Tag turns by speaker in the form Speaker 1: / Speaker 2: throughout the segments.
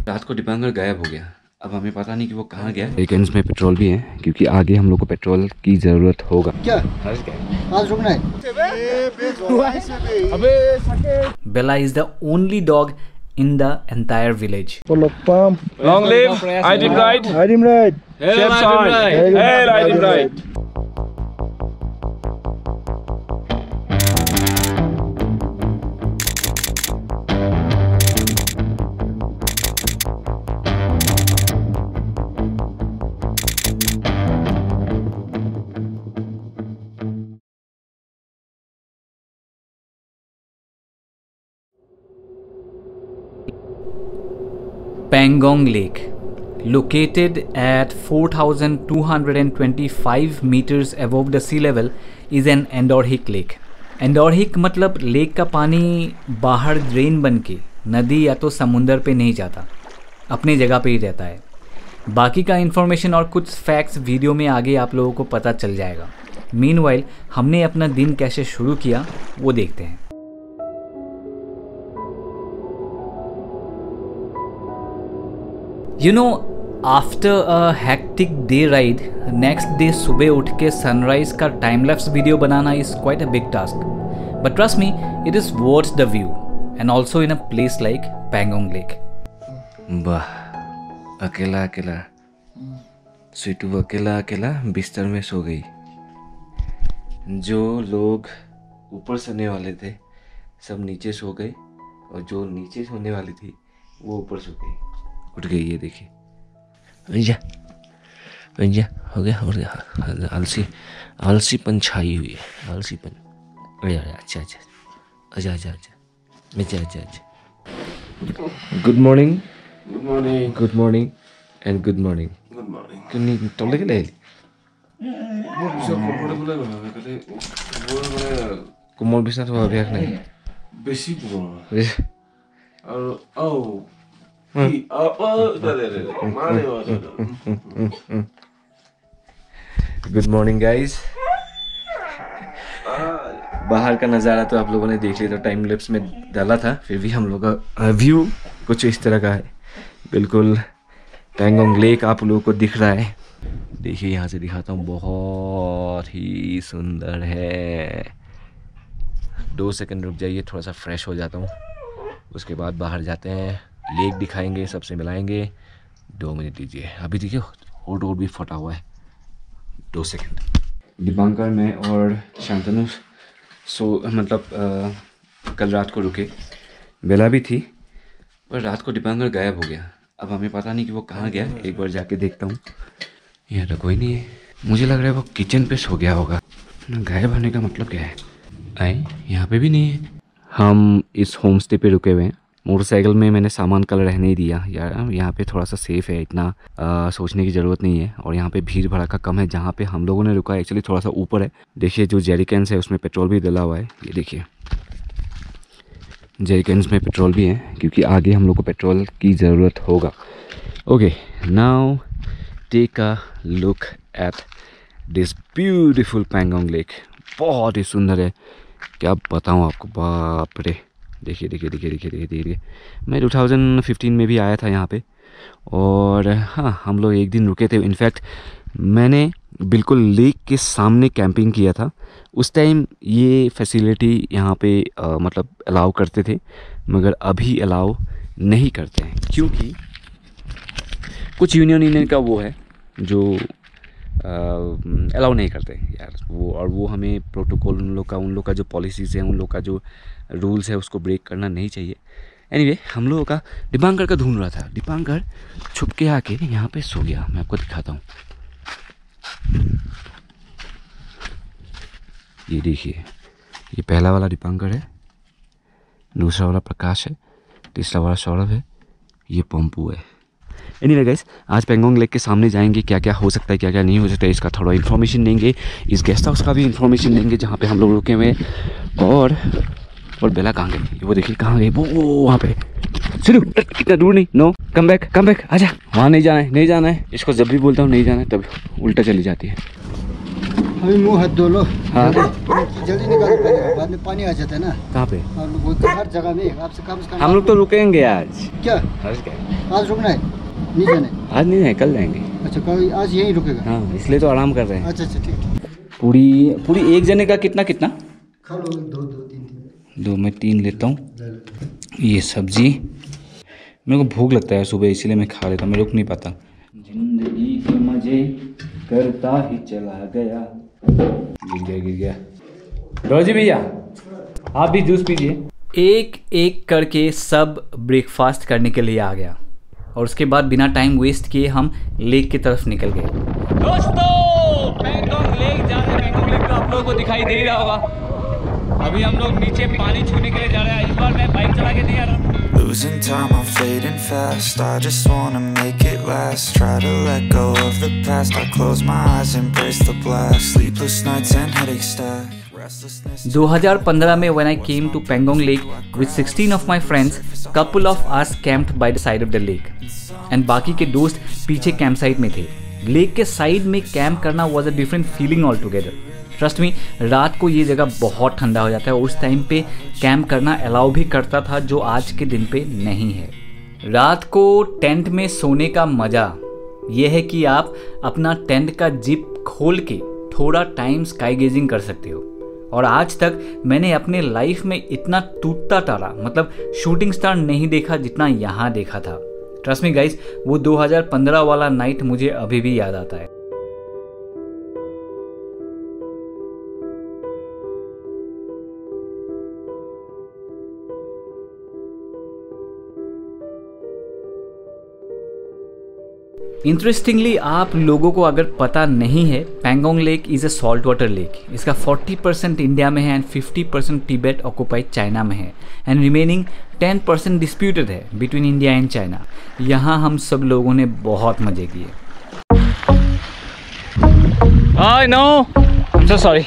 Speaker 1: रात को दीपांकर गायब हो गया। अब हमें पता नहीं कि वो कहाँ गया। वीकेंड्स में पेट्रोल भी है क्योंकि आगे हम लोग को पेट्रोल की ज़रूरत होगा। क्या आज रुकना है?
Speaker 2: Bella is the only dog in the entire village.
Speaker 3: Long live Idim Ride.
Speaker 4: Idim Ride.
Speaker 3: Chef Sign. Hail Idim Ride.
Speaker 2: Pangong Lake, located at 4,225 meters above the sea level, is an endorheic lake. Endorheic मतलब lake का पानी बाहर drain बन के नदी या तो समुंदर पे नहीं जाता, अपनी जगह पे ही रहता है। बाकी का इन्फॉर्मेशन और कुछ फैक्ट्स वीडियो में आगे आप लोगों को पता चल जाएगा। मीनवाइल हमने अपना दिन कैसे शुरू किया वो देखते हैं। You know, after a hectic day ride, next day सुबह उठ के सनराइज का टाइम लैप्स वीडियो बनाना is quite a big task. But trust me, it is worth the view, and also in a place like Pangong Lake.
Speaker 1: वाह, अकेला अकेला स्वीटू अकेला अकेला बिस्तर में सो गई। जो लोग ऊपर सोने वाले थे सब नीचे सो गए, और जो नीचे सोने वाली थी वो ऊपर सो गई। उठ गई, ये देखिए। अंजा अंजा हो गया आलसी आलसीपन छाई हुई है, आलसीपन। अच्छा अच्छा अच्छा अच्छा अच्छा अच्छा अच्छा अच्छा। Good morning
Speaker 3: Good morning.
Speaker 1: Good morning and good morning.
Speaker 3: Good morning.
Speaker 1: किन्नी तले के ले कोमल बिस्ना तो अभ्यास नहीं।
Speaker 3: बेसी गरम और
Speaker 1: गुड मॉर्निंग गाइस। बाहर का नज़ारा तो आप लोगों ने देख लिया, तो टाइम लैप्स में डाला था, फिर भी हम लोग का व्यू कुछ इस तरह का है। बिल्कुल पैंगोंग लेक आप लोगों को दिख रहा है। देखिए यहाँ से दिखाता हूँ, बहुत ही सुंदर है। 2 सेकंड रुक जाइए, थोड़ा सा फ्रेश हो जाता हूँ, उसके बाद बाहर जाते हैं, लेक दिखाएंगे, सबसे मिलाएंगे। 2 मिनट दीजिए। अभी देखिए होट भी फटा हुआ है। 2 सेकंड। दीपांकर में और शांतनु कल रात को रुके। बेला भी थी, पर रात को दीपांकर गायब हो गया। अब हमें पता नहीं कि वो कहाँ गया। एक बार जाके देखता हूँ। यहाँ तो कोई नहीं है। मुझे लग रहा है वो किचन पे सो गया होगा। गायब होने का मतलब क्या है? आए, यहाँ पे भी नहीं है। हम इस होम स्टे पे रुके हुए हैं। मोटरसाइकिल में मैंने सामान कल रहने ही दिया यार। यहाँ पे थोड़ा सा सेफ है, इतना सोचने की ज़रूरत नहीं है। और यहाँ पे भीड़ भड़का कम है। जहाँ पे हम लोगों ने रुका एक्चुअली थोड़ा सा ऊपर है। देखिए जो जेरिकन्स है उसमें पेट्रोल भी डला हुआ है। ये देखिए जेरिकन्स में पेट्रोल भी है क्योंकि आगे हम लोग को पेट्रोल की ज़रूरत होगा। Okay, now take a look at this beautiful Pangong lake. बहुत ही सुंदर है, क्या बताऊँ आपको। बाप रे, देखिए देखिए देखिए देखिए देखिए देखिए। मैं 2015 में भी आया था यहाँ पे, और हाँ हम लोग एक दिन रुके थे। इनफैक्ट मैंने बिल्कुल लेक के सामने कैंपिंग किया था। उस टाइम ये फैसिलिटी यहाँ पे मतलब अलाउ करते थे, मगर अभी अलाउ नहीं करते हैं क्योंकि कुछ यूनियन का वो है जो अलाउ नहीं करते यार वो। और वो हमें प्रोटोकॉल उन लोग का जो पॉलिसीज़ है, उन लोग का जो रूल्स है उसको ब्रेक करना नहीं चाहिए। एनीवे, हम लोगों का दीपांकर का ढूंढ रहा था। दीपांकर छुप के आके यहाँ पे सो गया। मैं आपको दिखाता हूँ। ये देखिए, ये पहला वाला दीपांकर है, दूसरा वाला प्रकाश है, तीसरा वाला सौरभ है, ये पंपू है। एनीवे गाइस, आज पैंगोंग लेक के सामने जाएंगे। क्या क्या हो सकता है, क्या क्या नहीं हो सकता है, इसका थोड़ा इन्फॉर्मेशन देंगे। इस गेस्ट हाउस का भी इन्फॉर्मेशन देंगे जहाँ पे हम लोग रुके हुए हैं। और बेला कहाँ गई? वो देखिए कहाँ गई, वो वहाँ पे। सिर्फ इतना दूर नहीं, नो, कम बैक, आजा। वहाँ नहीं जाना है, नहीं जाना है। इसको जब भी बोलता हूँ नहीं जाना है तब उल्टा चली जाती है।
Speaker 4: अभी मुंह हाथ धो लो।
Speaker 1: हाँ।
Speaker 4: जल्दी निकालो पहले, बाद में पानी आ जाता है ना।
Speaker 1: कहाँ पे?
Speaker 4: हर जगह में आपसे कम से कम।
Speaker 1: हम लोग तो रुकेंगे आज।
Speaker 4: क्या आज रुकना है? नहीं जाने?
Speaker 1: आज नहीं है, कल जाएंगे।
Speaker 4: अच्छा कल, आज यहीं रुकेगा?
Speaker 1: हाँ, इसलिए तो आराम कर रहे हैं।
Speaker 4: अच्छा ठीक।
Speaker 1: पूरी एक जने का कितना
Speaker 4: खा लो, दो तीन।
Speaker 1: दो, मैं 3 लेता हूँ। ये सब्जी मेरे को भूख लगता है सुबह, इसीलिए मैं खा लेता हूँ, मैं रुक नहीं पाता। जिंदगी के मजे करता ही चला गया। गिर गया। रोजी भैया आप भी जूस पीजिए।
Speaker 2: एक एक करके सब ब्रेकफास्ट करने के लिए आ गया और उसके बाद बिना टाइम वेस्ट किए हम लेक की तरफ निकल गए। दोस्तों पैंगोंग लेक जा रहे हैं। पैंगोंग लेक तो आप लोगों को दिखाई दे ही रहा होगा। अभी हम लोग नीचे पानी छूने के लिए जा रहे हैं। इस बार मैं बाइक चला के नहीं आ रहा।
Speaker 5: Losing time, I'm fading fast. I just wanna make it last. Try to let go of the past. I close my eyes, embrace the blast. Sleepless nights and headaches stack.
Speaker 2: 2015 में when I came to Pangong Lake with 16 of my friends, couple of us camped by the side of the lake and बाकी के दोस्त पीछे camp site में थे। Lake के side में camp करना was a different feeling altogether. Trust me, रात को ये जगह बहुत ठंडा हो जाता है। उस टाइम पे कैंप करना अलाउ भी करता था, जो आज के दिन पे नहीं है। रात को टेंट में सोने का मज़ा ये है कि आप अपना टेंट का जिप खोल के थोड़ा टाइम स्काई गेजिंग कर सकते हो। और आज तक मैंने अपने लाइफ में इतना टूटता तारा, मतलब शूटिंग स्टार नहीं देखा जितना यहाँ देखा था। ट्रस्ट मी गाइस, वो 2015 वाला नाइट मुझे अभी भी याद आता है। इंटरेस्टिंगली, आप लोगों को अगर पता नहीं है, Pangong lake is a salt water lake. इसका 40% इंडिया में है एंड 50% तिब्बत ऑक्युपाइड चाइना में है एंड रिमेनिंग 10% डिस्प्यूटेड है बिटवीन इंडिया एंड चाइना। यहाँ हम सब लोगों ने बहुत मजे किए। I know, I am so sorry.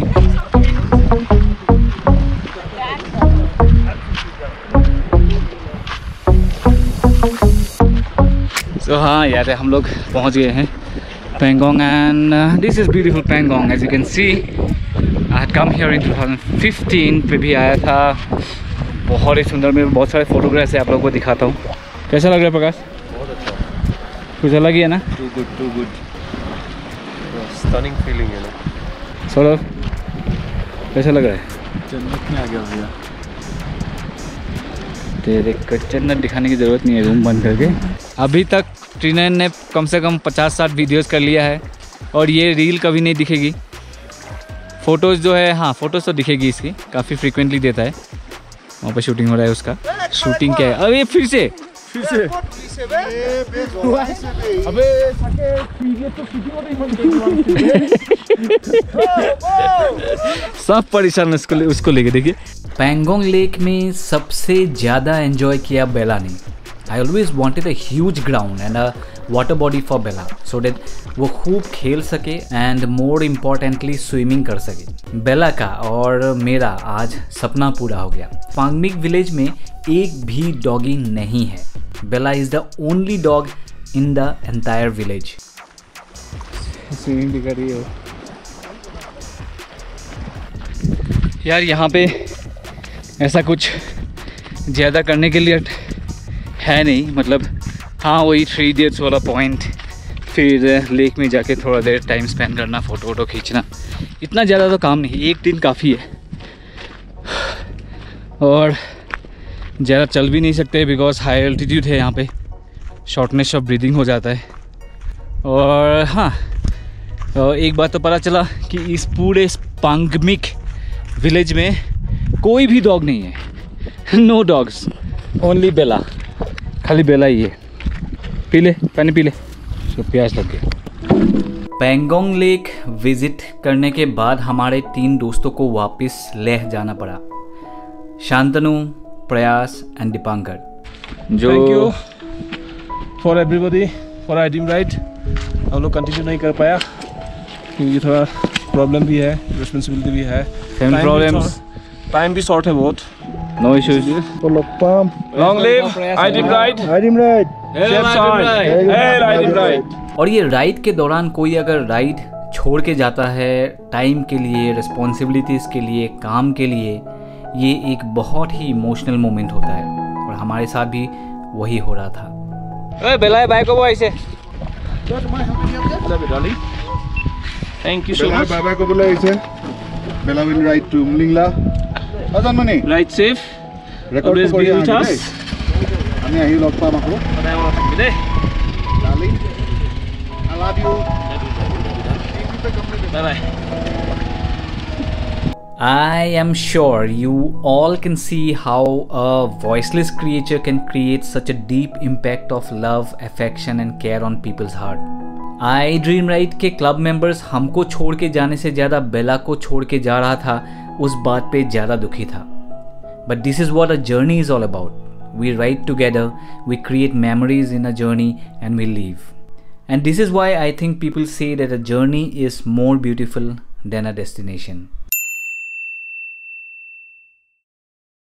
Speaker 2: तो हाँ यार, हम लोग पहुँच गए हैं Pangong and this is beautiful Pangong. As you can see, I had come here in 2015 पे भी आया था। बहुत ही सुंदर, में बहुत सारे फोटोग्राफ्स है, आप लोगों को दिखाता हूँ। कैसा लग रहा है प्रकाश?
Speaker 3: बहुत अच्छा,
Speaker 2: कुछ अलग ही है ना?
Speaker 3: टू गुड, स्टनिंग फीलिंग है ना।
Speaker 2: सौरभ कैसा लग रहा है?
Speaker 3: जन्नत में आ गया भैया।
Speaker 2: तेरे को जन्नत दिखाने की ज़रूरत नहीं है, रूम बंद करके। अभी तक ट्रिनयन ने कम से कम 50-60 वीडियोस कर लिया है और ये रील कभी नहीं दिखेगी। फ़ोटोज़ जो है, हाँ फ़ोटोज़ तो दिखेगी इसकी, काफ़ी फ्रीक्वेंटली देता है। वहाँ पर शूटिंग हो रहा है उसका। शूटिंग क्या है? अरे फिर से
Speaker 3: अबे
Speaker 2: सब परेशान उसको लेके। देखिए, पैंगोंग लेक में सबसे ज़्यादा एंजॉय किया बेला ने। I always wanted a huge ground and a water body for Bela, so that वो खूब खेल सके एंड मोर इम्पॉर्टेंटली स्विमिंग कर सके। बेला का और मेरा आज सपना पूरा हो गया। पांगमिक विलेज में एक भी डॉगी नहीं है। Bela is the only dog in the entire village. Swimming भी कर रही हो यार। यहाँ पे ऐसा कुछ ज़्यादा करने के लिए है नहीं, मतलब हाँ वही 3 इडियट्स वाला पॉइंट, फिर लेक में जाके थोड़ा देर टाइम स्पेंड करना, फ़ोटो वोटो खींचना, इतना ज़्यादा तो काम नहीं, एक दिन काफ़ी है। और ज़्यादा चल भी नहीं सकते बिकॉज हाई एल्टीट्यूड है यहाँ पे, शॉर्टनेस ऑफ ब्रीदिंग हो जाता है। और हाँ, एक बात तो पता चला कि इस पूरे पांगमिक विलेज में कोई भी डॉग नहीं है। नो डॉग्स, ओनली बेला, खाली बेला ही है। पी ले, पानी पी ले, तो प्यास लग गई। पैंगोंग लेक विजिट करने के बाद हमारे 3 दोस्तों को वापस लेह जाना पड़ा, शांतनु, प्रयास एंड दीपांकर। जो
Speaker 3: thank you for everybody for riding ride. हम लोग कंटिन्यू नहीं कर पाया क्योंकि थोड़ा प्रॉब्लम भी है, रिस्पॉन्सिबिलिटी भी है,
Speaker 2: फैमिली प्रॉब्लम्स,
Speaker 3: टाइम भी शॉर्ट है बहुत।
Speaker 2: No issues.
Speaker 3: Long live I dream ride.
Speaker 2: और ये राइड के दौरान कोई अगर राइड छोड़ के जाता है टाइम के लिए, रिस्पॉन्सिबिलिटीज़ के लिए, काम के लिए, ये एक बहुत ही इमोशनल मोमेंट होता है और हमारे साथ भी वही हो रहा था।
Speaker 3: बेला बाय कब ऐसे thank you so much
Speaker 6: bye bye कबले आइছে বেলা উইল রাইট টু মুলিংলা অজনমনি
Speaker 3: রাইট সেফ
Speaker 6: ৰেকৰ্ড কৰি আছো আমি আহি লগ পাম আকৌ
Speaker 3: সদায় মনত থাকিবি দেই
Speaker 6: darling I love you
Speaker 3: bye bye.
Speaker 2: I am sure you all can see how a voiceless creature can create such a deep impact of love, affection and care on people's heart. I Dream Ride के club members हमको छोड़ के जाने से ज़्यादा बेला को छोड़ के जा रहा था, उस बात पे ज़्यादा दुखी था। But this is what a journey is all about. We ride together, we create memories in a journey and we leave. And this is why I think people say that a journey is more beautiful than a destination.